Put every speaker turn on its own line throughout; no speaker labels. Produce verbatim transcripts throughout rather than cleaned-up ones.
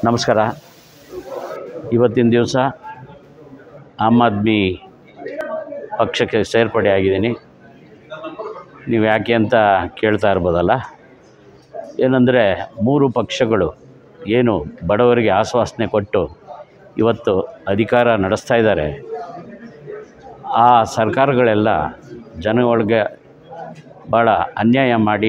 ನಮಸ್ಕಾರ. ಇವತ್ತಿನ ದಿವಸ ಆಮ್ ಆದ್ಮಿ ಪಕ್ಷಕ್ಕೆ ಸೇರ್ಪಡೆ ಆಗಿದ್ದೀನಿ. ನೀವು ಯಾಕೆ ಅಂತ ಕೇಳ್ತಾ ಇರ್ಬೋದಲ್ಲ. ಏನಂದರೆ ಮೂರು ಪಕ್ಷಗಳು ಏನು ಬಡವರಿಗೆ ಆಶ್ವಾಸನೆ ಕೊಟ್ಟು ಇವತ್ತು ಅಧಿಕಾರ ನಡೆಸ್ತಾ ಇದ್ದಾರೆ, ಆ ಸರ್ಕಾರಗಳೆಲ್ಲ ಜನಗಳಿಗೆ ಭಾಳ ಅನ್ಯಾಯ ಮಾಡಿ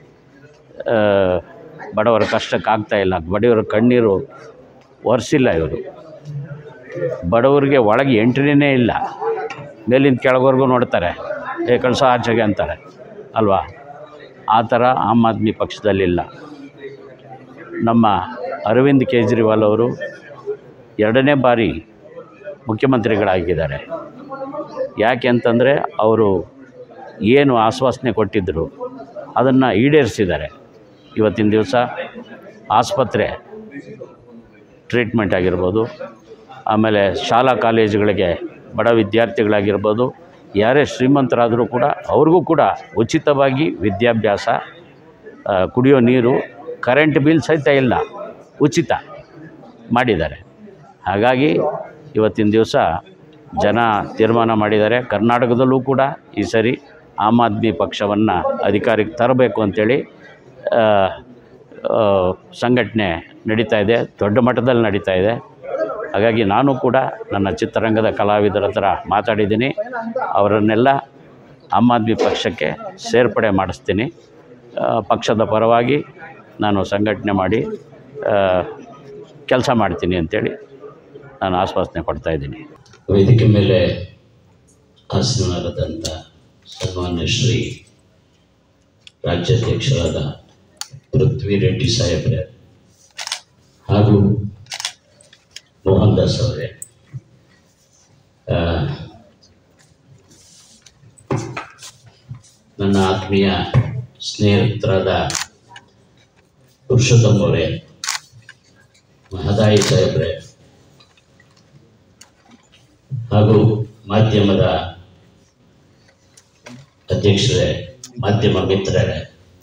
ಬಡವರ ಕಷ್ಟಕ್ಕಾಗ್ತಾಯಿಲ್ಲ. ಬಡವರ ಕಣ್ಣೀರು ಒರೆಸಿಲ್ಲ. ಇವರು ಬಡವರಿಗೆ ಒಳಗೆ ಎಂಟ್ರಿನೇ ಇಲ್ಲ. ಮೇಲಿಂದ ಕೆಳಗವರೆಗೂ ನೋಡ್ತಾರೆ, ಏ ಕಳಿಸೋ ಆಚೆಗೆ ಅಂತಾರೆ ಅಲ್ವಾ. ಆ ಥರ ಆಮ್ ಆದ್ಮಿ ಪಕ್ಷದಲ್ಲಿಲ್ಲ. ನಮ್ಮ ಅರವಿಂದ್ ಕೇಜ್ರಿವಾಲ್ ಅವರು ಎರಡನೇ ಬಾರಿ ಮುಖ್ಯಮಂತ್ರಿಗಳಾಗಿದ್ದಾರೆ. ಯಾಕೆ ಅಂತಂದರೆ ಅವರು ಏನು ಆಶ್ವಾಸನೆ ಕೊಟ್ಟಿದ್ದರು ಅದನ್ನು ಈಡೇರಿಸಿದ್ದಾರೆ. ಇವತ್ತಿನ ದಿವಸ ಆಸ್ಪತ್ರೆ ಟ್ರೀಟ್ಮೆಂಟ್ ಆಗಿರ್ಬೋದು, ಆಮೇಲೆ ಶಾಲಾ ಕಾಲೇಜುಗಳಿಗೆ ಬಡ ವಿದ್ಯಾರ್ಥಿಗಳಾಗಿರ್ಬೋದು, ಯಾರೇ ಶ್ರೀಮಂತರಾದರೂ ಕೂಡ ಅವ್ರಿಗೂ ಕೂಡ ಉಚಿತವಾಗಿ ವಿದ್ಯಾಭ್ಯಾಸ, ಕುಡಿಯೋ ನೀರು, ಕರೆಂಟ್ ಬಿಲ್ ಸಹಿತ ಇಲ್ಲ, ಉಚಿತ ಮಾಡಿದ್ದಾರೆ. ಹಾಗಾಗಿ ಇವತ್ತಿನ ದಿವಸ ಜನ ತೀರ್ಮಾನ ಮಾಡಿದ್ದಾರೆ. ಕರ್ನಾಟಕದಲ್ಲೂ ಕೂಡ ಈ ಸರಿ ಆಮ್ ಆದ್ಮಿ ಪಕ್ಷವನ್ನು ಅಧಿಕಾರಕ್ಕೆ ತರಬೇಕು ಅಂಥೇಳಿ ಸಂಘಟನೆ ನಡೀತಾ ಇದೆ, ದೊಡ್ಡ ಮಟ್ಟದಲ್ಲಿ ನಡೀತಾ ಇದೆ. ಹಾಗಾಗಿ ನಾನು ಕೂಡ ನನ್ನ ಚಿತ್ರರಂಗದ ಕಲಾವಿದರ ಹತ್ರ ಮಾತಾಡಿದ್ದೀನಿ. ಅವರನ್ನೆಲ್ಲ ಆಮ್ ಆದ್ಮಿ ಪಕ್ಷಕ್ಕೆ ಸೇರ್ಪಡೆ ಮಾಡಿಸ್ತೀನಿ. ಪಕ್ಷದ ಪರವಾಗಿ ನಾನು ಸಂಘಟನೆ ಮಾಡಿ ಕೆಲಸ ಮಾಡ್ತೀನಿ ಅಂಥೇಳಿ ನಾನು ಆಶ್ವಾಸನೆ ಕೊಡ್ತಾಯಿದ್ದೀನಿ.
ವೇದಿಕೆ ಮೇಲೆ ಆಸೀನರಾದಂಥ ಸನ್ಮಾನ್ಯ ಶ್ರೀ ರಾಜ್ಯಾಧ್ಯಕ್ಷರಾದ ಪೃಥ್ವಿ ರೆಡ್ಡಿ ಸಾಹೇಬ್ರೆ ಹಾಗೂ ಮೋಹನ್ ದಾಸ್ ಅವರೇ, ನನ್ನ ಆತ್ಮೀಯ ಸ್ನೇಹಿತರಾದ ಪುರುಷೋತ್ತಮ್ ಅವರೇ, ಮಹದಾಯಿ ಸಾಹೇಬ್ರೆ ಹಾಗೂ ಮಾಧ್ಯಮದ ಅಧ್ಯಕ್ಷರೇ, ಮಾಧ್ಯಮ ಮಿತ್ರರೇ,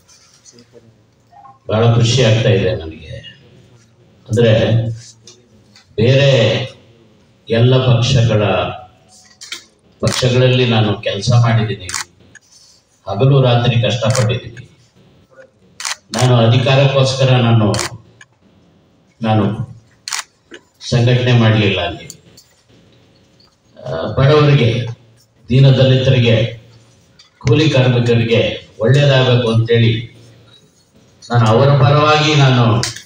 ಭಾಳ ಖುಷಿ ಆಗ್ತಾ ಇದೆ ನನಗೆ. ಅಂದರೆ ಬೇರೆ ಎಲ್ಲ ಪಕ್ಷಗಳ ಪಕ್ಷಗಳಲ್ಲಿ ನಾನು ಕೆಲಸ ಮಾಡಿದ್ದೀನಿ, ಹಗಲು ರಾತ್ರಿ ಕಷ್ಟಪಟ್ಟಿದ್ದೀನಿ. ನಾನು ಅಧಿಕಾರಕ್ಕೋಸ್ಕರ ನಾನು ನಾನು ಸಂಘಟನೆ ಮಾಡಲಿಲ್ಲ. ಅಲ್ಲಿ ಬಡವರಿಗೆ, ದೀನದಲಿತರಿಗೆ, ಕೂಲಿ ಕಾರ್ಮಿಕರಿಗೆ ಒಳ್ಳೆಯದಾಗಬೇಕು ಅಂತೇಳಿ ನಾನು ಅವರ ಪರವಾಗಿ ನಾನು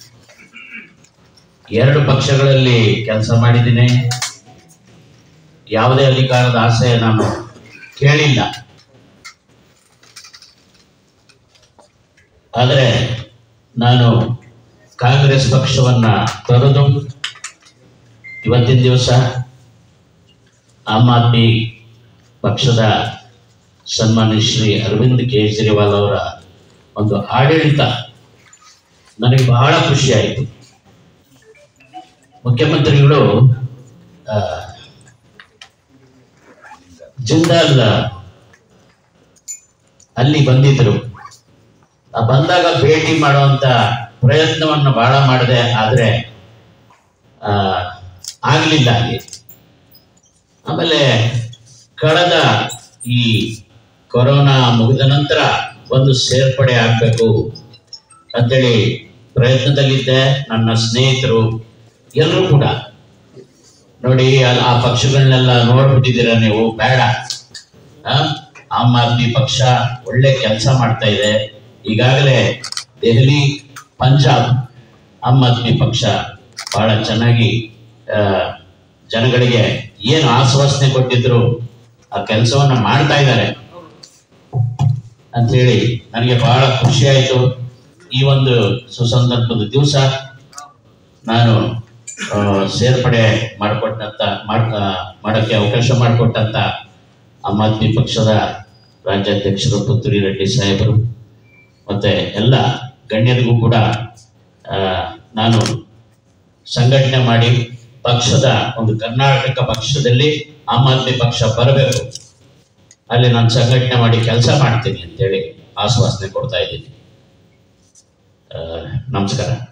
ಎರಡು ಪಕ್ಷಗಳಲ್ಲಿ ಕೆಲಸ ಮಾಡಿದ್ದೀನಿ. ಯಾವುದೇ ಅಧಿಕಾರದ ಆಸೆ ನಾನು ಕೇಳಿಲ್ಲ. ಆದರೆ ನಾನು ಕಾಂಗ್ರೆಸ್ ಪಕ್ಷವನ್ನು ತೊರೆದು ಇವತ್ತಿನ ದಿವಸ ಆಮ್ ಆದ್ಮಿ ಪಕ್ಷದ ಸನ್ಮಾನ್ಯ ಶ್ರೀ ಅರವಿಂದ್ ಕೇಜ್ರಿವಾಲ್ ಅವರ ಒಂದು ಆಡಳಿತ ನನಗೆ ಬಹಳ ಖುಷಿಯಾಯಿತು. ಮುಖ್ಯಮಂತ್ರಿಗಳು ಜಿಂದಾಲ್ ಅಲ್ಲಿ ಬಂದಿದ್ದರು. ಬಂದಾಗ ಭೇಟಿ ಮಾಡುವಂತ ಪ್ರಯತ್ನವನ್ನು ಬಹಳ ಮಾಡಿದೆ, ಆದರೆ ಆಗಲಿಲ್ಲ ಅಲ್ಲಿ. ಆಮೇಲೆ ಕಳೆದ ಈ ಕೊರೋನಾ ಮುಗಿದ ನಂತರ ಒಂದು ಸೇರ್ಪಡೆ ಆಗಬೇಕು ಅಂತೇಳಿ ಪ್ರಯತ್ನದಲ್ಲಿದ್ದೆ. ನನ್ನ ಸ್ನೇಹಿತರು ಎಲ್ಲರೂ ಕೂಡ ನೋಡಿ, ಆ ಪಕ್ಷಗಳನ್ನೆಲ್ಲ ನೋಡ್ಬಿಟ್ಟಿದ್ದೀರ ನೀವು. ಬೇಡ, ಆಮ್ ಆದ್ಮಿ ಪಕ್ಷ ಒಳ್ಳೆ ಕೆಲಸ ಮಾಡ್ತಾ ಇದೆ. ಈಗಾಗಲೇ ದೆಹಲಿ, ಪಂಜಾಬ್ ಆಮ್ ಆದ್ಮಿ ಪಕ್ಷ ಬಹಳ ಚೆನ್ನಾಗಿ ಜನಗಳಿಗೆ ಏನು ಆಶ್ವಾಸನೆ ಕೊಟ್ಟಿದ್ರು ಆ ಕೆಲಸವನ್ನ ಮಾಡ್ತಾ ಇದ್ದಾರೆ ಅಂಥೇಳಿ ನನಗೆ ಬಹಳ ಖುಷಿ ಆಯಿತು. ಈ ಒಂದು ಸುಸಂದರ್ಭದ ದಿವಸ ನಾನು ಸೇರ್ಪಡೆ ಮಾಡಿಕೊಟ್ಟಂತ ಮಾಡೋಕ್ಕೆ ಅವಕಾಶ ಮಾಡಿಕೊಟ್ಟಂತ ಆಮ್ ಆದ್ಮಿ ಪಕ್ಷದ ರಾಜ್ಯಾಧ್ಯಕ್ಷರು ಪೃಥ್ವಿ ರೆಡ್ಡಿ ಸಾಹೇಬರು ಮತ್ತು ಎಲ್ಲ ಗಣ್ಯರಿಗೂ ಕೂಡ ನಾನು ಸಂಘಟನೆ ಮಾಡಿ ಪಕ್ಷದ ಒಂದು ಕರ್ನಾಟಕ ಪಕ್ಷದಲ್ಲಿ ಆಮ್ ಆದ್ಮಿ ಪಕ್ಷ ಬರಬೇಕು, ಅಲ್ಲಿ ನಾನು ಸಂಘಟನೆ ಮಾಡಿ ಕೆಲಸ ಮಾಡ್ತೀನಿ ಅಂತೇಳಿ ಆಶ್ವಾಸನೆ ಕೊಡ್ತಾ ಇದ್ದೀನಿ. ನಮಸ್ಕಾರ.